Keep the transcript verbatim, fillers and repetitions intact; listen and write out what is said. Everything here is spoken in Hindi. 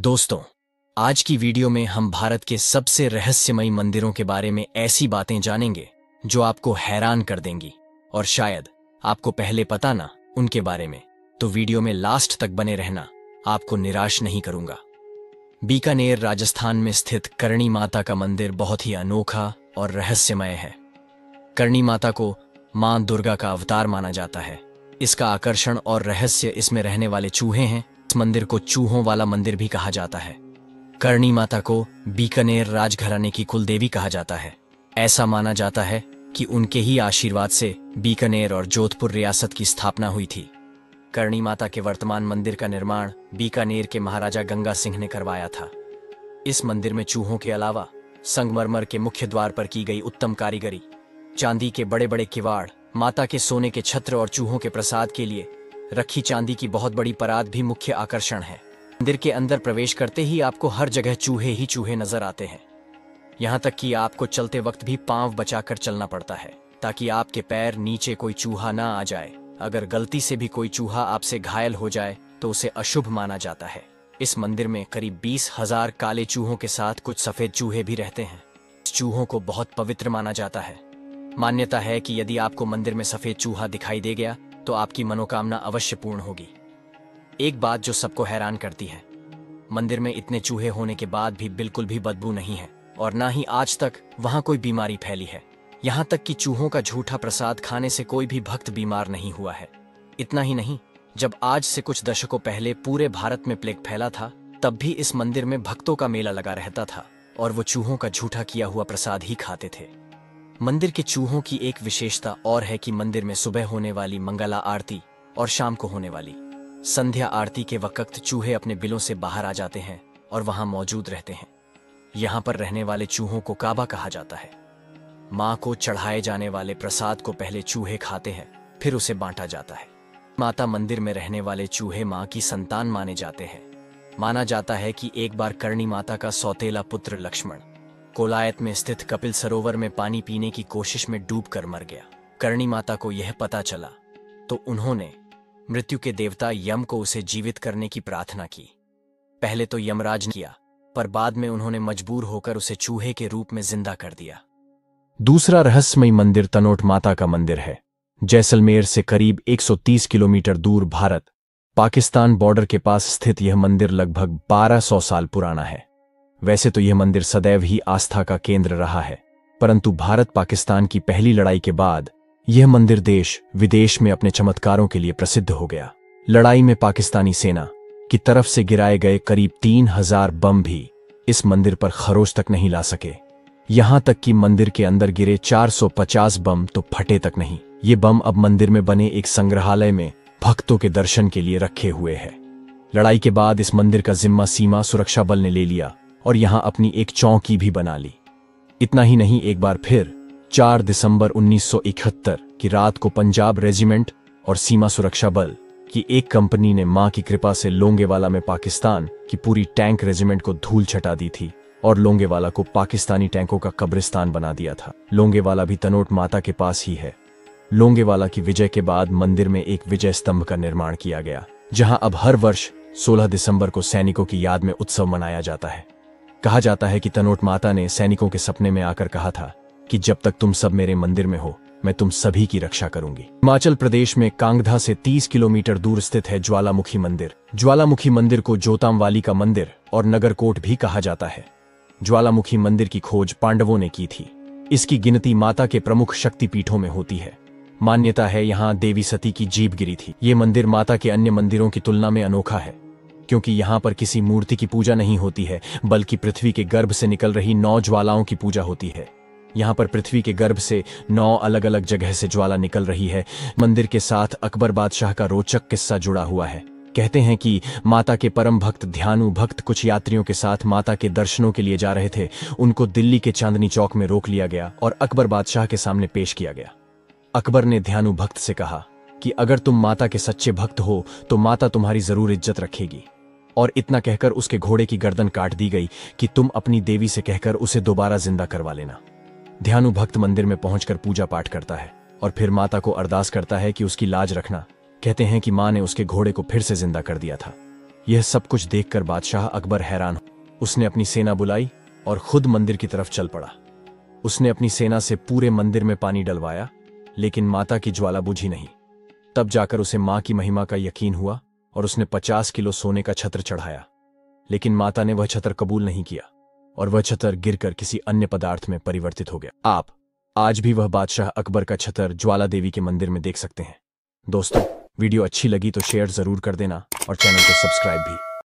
दोस्तों, आज की वीडियो में हम भारत के सबसे रहस्यमयी मंदिरों के बारे में ऐसी बातें जानेंगे जो आपको हैरान कर देंगी और शायद आपको पहले पता ना उनके बारे में। तो वीडियो में लास्ट तक बने रहना, आपको निराश नहीं करूंगा। बीकानेर राजस्थान में स्थित करणी माता का मंदिर बहुत ही अनोखा और रहस्यमय है। करणी माता को मां दुर्गा का अवतार माना जाता है। इसका आकर्षण और रहस्य इसमें रहने वाले चूहे हैं। इस मंदिर को चूहों वाला मंदिर भी कहा जाता है। करणी माता को बीकानेर राजघराने की कुलदेवी कहा जाता है। ऐसा माना जाता है कि उनके ही आशीर्वाद से बीकानेर और जोधपुर रियासत की स्थापना हुई थी। करणी माता के वर्तमान मंदिर का निर्माण बीकानेर के महाराजा गंगा सिंह ने करवाया था। इस मंदिर में चूहों के अलावा संगमरमर के मुख्य द्वार पर की गई उत्तम कारीगरी, चांदी के बड़े बड़े किवाड़, माता के सोने के छत्र और चूहों के प्रसाद के लिए रखी चांदी की बहुत बड़ी परात भी मुख्य आकर्षण है। मंदिर के अंदर प्रवेश करते ही आपको हर जगह चूहे ही चूहे नजर आते हैं। यहाँ तक कि आपको चलते वक्त भी पांव बचाकर चलना पड़ता है ताकि आपके पैर नीचे कोई चूहा ना आ जाए। अगर गलती से भी कोई चूहा आपसे घायल हो जाए तो उसे अशुभ माना जाता है। इस मंदिर में करीब बीस हजार काले चूहों के साथ कुछ सफेद चूहे भी रहते हैं। इस चूहों को बहुत पवित्र माना जाता है। मान्यता है कि यदि आपको मंदिर में सफेद चूहा दिखाई दे गया तो आपकी मनोकामना अवश्य पूर्ण होगी। एक बात जो सबको हैरान करती है, मंदिर में इतने चूहे होने के बाद भी बिल्कुल भी बदबू नहीं है और ना ही आज तक वहां कोई बीमारी फैली है। यहाँ तक कि चूहों का झूठा प्रसाद खाने से कोई भी भक्त बीमार नहीं हुआ है। इतना ही नहीं, जब आज से कुछ दशकों पहले पूरे भारत में प्लेग फैला था, तब भी इस मंदिर में भक्तों का मेला लगा रहता था और वो चूहों का झूठा किया हुआ प्रसाद ही खाते थे। मंदिर के चूहों की एक विशेषता और है कि मंदिर में सुबह होने वाली मंगला आरती और शाम को होने वाली संध्या आरती के वक्त चूहे अपने बिलों से बाहर आ जाते हैं और वहां मौजूद रहते हैं। यहाँ पर रहने वाले चूहों को काबा कहा जाता है। मां को चढ़ाए जाने वाले प्रसाद को पहले चूहे खाते हैं, फिर उसे बांटा जाता है। माता मंदिर में रहने वाले चूहे मां की संतान माने जाते हैं। माना जाता है कि एक बार करणी माता का सौतेला पुत्र लक्ष्मण कोलायत में स्थित कपिल सरोवर में पानी पीने की कोशिश में डूबकर मर गया। करणी माता को यह पता चला तो उन्होंने मृत्यु के देवता यम को उसे जीवित करने की प्रार्थना की। पहले तो यमराज ने किया, पर बाद में उन्होंने मजबूर होकर उसे चूहे के रूप में जिंदा कर दिया। दूसरा रहस्यमयी मंदिर तनोट माता का मंदिर है। जैसलमेर से करीब एक सौ तीस किलोमीटर दूर भारत पाकिस्तान बॉर्डर के पास स्थित यह मंदिर लगभग बारह सौ साल पुराना है। वैसे तो यह मंदिर सदैव ही आस्था का केंद्र रहा है, परंतु भारत पाकिस्तान की पहली लड़ाई के बाद यह मंदिर देश विदेश में अपने चमत्कारों के लिए प्रसिद्ध हो गया। लड़ाई में पाकिस्तानी सेना की तरफ से गिराए गए करीब तीन हजार बम भी इस मंदिर पर खरोच तक नहीं ला सके। यहां तक कि मंदिर के अंदर गिरे चार सौ पचास बम तो फटे तक नहीं। ये बम अब मंदिर में बने एक संग्रहालय में भक्तों के दर्शन के लिए रखे हुए हैं। लड़ाई के बाद इस मंदिर का जिम्मा सीमा सुरक्षा बल ने ले लिया और यहां अपनी एक चौकी भी बना ली। इतना ही नहीं, एक बार फिर चार दिसंबर उन्नीस सौ इकहत्तर की रात को पंजाब रेजिमेंट और सीमा सुरक्षा बल की एक कंपनी ने मां की कृपा से लोंगेवाला में पाकिस्तान की पूरी टैंक रेजिमेंट को धूल छटा दी थी और लोंगेवाला को पाकिस्तानी टैंकों का कब्रिस्तान बना दिया था। लोंगेवाला भी तनोट माता के पास ही है। लोंगेवाला की विजय के बाद मंदिर में एक विजय स्तंभ का निर्माण किया गया, जहां अब हर वर्ष सोलह दिसंबर को सैनिकों की याद में उत्सव मनाया जाता है। कहा जाता है कि तनोट माता ने सैनिकों के सपने में आकर कहा था कि जब तक तुम सब मेरे मंदिर में हो, मैं तुम सभी की रक्षा करूंगी। हिमाचल प्रदेश में कांगधा से तीस किलोमीटर दूर स्थित है ज्वालामुखी मंदिर। ज्वालामुखी मंदिर को जोतामवाली का मंदिर और नगरकोट भी कहा जाता है। ज्वालामुखी मंदिर की खोज पांडवों ने की थी। इसकी गिनती माता के प्रमुख शक्तिपीठों में होती है। मान्यता है यहाँ देवी सती की जीभ गिरी थी। ये मंदिर माता के अन्य मंदिरों की तुलना में अनोखा है क्योंकि यहाँ पर किसी मूर्ति की पूजा नहीं होती है, बल्कि पृथ्वी के गर्भ से निकल रही नौ ज्वालाओं की पूजा होती है। यहाँ पर पृथ्वी के गर्भ से नौ अलग अलग जगह से ज्वाला निकल रही है। मंदिर के साथ अकबर बादशाह का रोचक किस्सा जुड़ा हुआ है। कहते हैं कि माता के परम भक्त ध्यानु भक्त कुछ यात्रियों के साथ माता के दर्शनों के लिए जा रहे थे। उनको दिल्ली के चांदनी चौक में रोक लिया गया और अकबर बादशाह के सामने पेश किया गया। अकबर ने ध्यानु भक्त से कहा कि अगर तुम माता के सच्चे भक्त हो तो माता तुम्हारी जरूर इज्जत रखेगी, और इतना कहकर उसके घोड़े की गर्दन काट दी गई कि तुम अपनी देवी से कहकर उसे दोबारा जिंदा करवा लेना। ध्यानु भक्त मंदिर में पहुंचकर पूजा पाठ करता है और फिर माता को अरदास करता है कि उसकी लाज रखना। कहते हैं कि मां ने उसके घोड़े को फिर से जिंदा कर दिया था। यह सब कुछ देखकर बादशाह अकबर हैरान हो। उसने अपनी सेना बुलाई और खुद मंदिर की तरफ चल पड़ा। उसने अपनी सेना से पूरे मंदिर में पानी डलवाया, लेकिन माता की ज्वाला बुझी नहीं। तब जाकर उसे मां की महिमा का यकीन हुआ और उसने पचास किलो सोने का छत्र चढ़ाया। लेकिन माता ने वह छत्र कबूल नहीं किया और वह छत्र गिरकर किसी अन्य पदार्थ में परिवर्तित हो गया। आप आज भी वह बादशाह अकबर का छत्र ज्वाला देवी के मंदिर में देख सकते हैं। दोस्तों, वीडियो अच्छी लगी तो शेयर जरूर कर देना और चैनल को सब्सक्राइब भी।